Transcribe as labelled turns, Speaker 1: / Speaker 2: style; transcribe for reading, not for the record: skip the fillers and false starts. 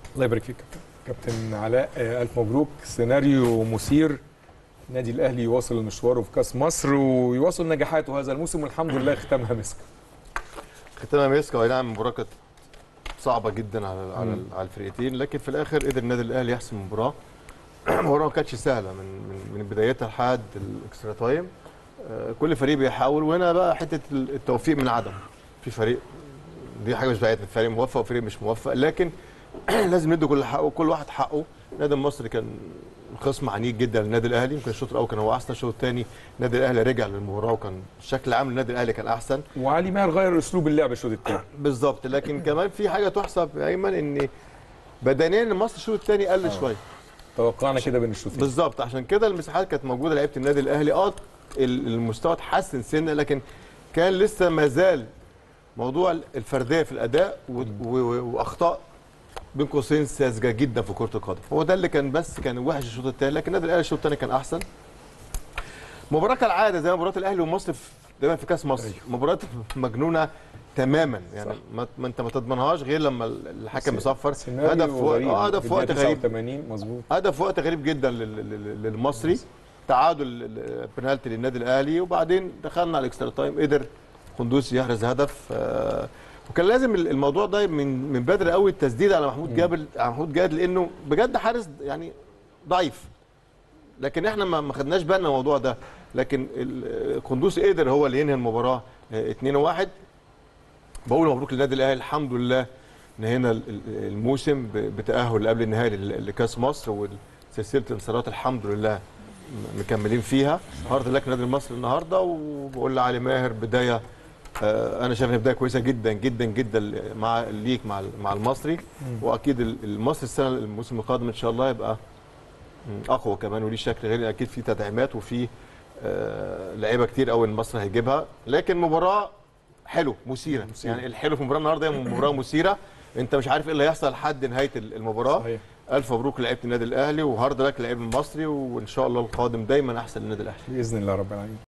Speaker 1: الله يبارك فيك كابتن علاء. الف مبروك، سيناريو مثير. النادي الاهلي يواصل مشواره في كاس مصر ويواصل نجاحاته هذا الموسم، والحمد لله ختامها مسك.
Speaker 2: ختامها مسك. اي نعم، المباراه كانت صعبه جدا على الفرقتين، لكن في الاخر قدر النادي الاهلي يحسم المباراه. المباراه ما كانتش سهله من بدايتها لحد الاكسترا تايم. كل فريق بيحاول، وهنا بقى حته التوفيق من عدم. في فريق، دي حاجه مش بتاعتنا، فريق موفق وفريق مش موفق، لكن لازم ندي كل واحد حقه. النادي المصري كان خصم عنيف جدا للنادي الاهلي، يمكن الشوط الاول كان هو احسن، الشوط الثاني النادي الاهلي رجع للمباراه وكان الشكل العام للنادي الاهلي كان احسن،
Speaker 1: وعلي ماهر غير اسلوب اللعب الشوط الثاني
Speaker 2: بالظبط. لكن كمان في حاجه تحسب يا ايمن، ان بدنيا مصر الشوط الثاني قل شويه،
Speaker 1: توقعنا كده بين الشوطين
Speaker 2: بالظبط. عشان كده المساحات كانت موجوده لعيبه النادي الاهلي. المستوى اتحسن سنه، لكن كان لسه ما زال موضوع الفرديه في الاداء واخطاء بين قوسين ساذجه جدا في كره القدم. هو ده اللي كان وحش الشوط الثاني، لكن النادي الاهلي الشوط الثاني كان احسن. مباراه كالعاده زي مباراه الاهلي ومصر دايما في كاس مصر، مباراه مجنونه تماما، يعني ما انت ما تضمنهاش غير لما الحكم يصفر. هدف في وقت غريب،
Speaker 1: مظبوط،
Speaker 2: هدف في وقت غريب جدا للمصري، تعادل بنالتي للنادي الاهلي، وبعدين دخلنا على الاكسترا تايم، قدر قندوسي يحرز هدف. وكان لازم الموضوع ده من بدري قوي، التسديد على محمود جاد، لانه بجد حارس يعني ضعيف، لكن احنا ما خدناش بالنا من الموضوع ده. لكن قندوسي قدر هو اللي ينهي المباراه 2-1. بقول مبروك للنادي الاهلي، الحمد لله نهينا الموسم بتاهل قبل النهائي لكاس مصر، وسلسله الانتصارات الحمد لله مكملين فيها. هارد لك نادي المصري النهارده، وبقول لعلي ماهر بدايه، انا شايف بدايه كويسه جدا جدا جدا مع المصري، واكيد المصري الموسم القادم ان شاء الله يبقى اقوى كمان وليه شكل غير، اكيد في تدعيمات وفي لعيبه كتير قوي المصري هيجيبها. لكن مباراه حلو مثيره، يعني الحلو في المباراه النهارده هي مباراه مثيره، انت مش عارف ايه اللي هيحصل لحد نهايه المباراه.
Speaker 1: صحيح.
Speaker 2: الف مبروك لعيبه النادي الاهلي، وهارد لك لعيب المصري، وان شاء الله القادم دايما احسن للنادي الاهلي
Speaker 1: باذن الله رب العالمين.